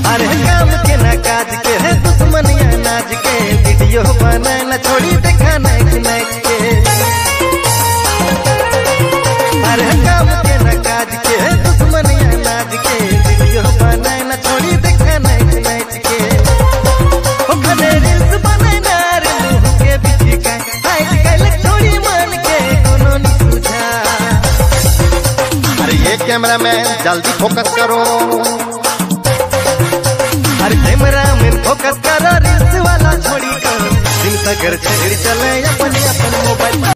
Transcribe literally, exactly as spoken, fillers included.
अरे काम के ना काज के है दुश्मनिया नाज के वीडियो बनाए ना छोड़ी देखा नाच नाच के। अरे काम के ना काज के है दुश्मनिया नाज के वीडियो बनाए ना छोड़ी देखा नाच नाच के। ओ कने रील्स बनाए ना रे मुंह के बीच का आज कल छोड़ी मान के कोनो नहीं सूझा। अरे ये कैमरा मैन जल्दी फोकस करो। अरे कैमरा में फोकस करो रील्स वाला छोड़ी कर दिन तक छेड़ चले अपने अपन मोबाइल।